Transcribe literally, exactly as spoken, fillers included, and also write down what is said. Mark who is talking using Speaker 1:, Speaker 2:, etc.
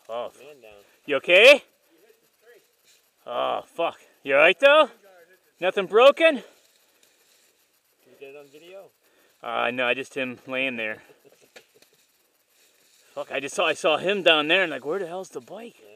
Speaker 1: Oh,
Speaker 2: Man down.
Speaker 1: you okay? Oh, fuck. You alright though? Nothing broken?
Speaker 2: Did you get it on video?
Speaker 1: Uh, no, I just him laying there. Fuck, I just saw I saw him down there and like, where the hell's the bike?
Speaker 2: Yeah.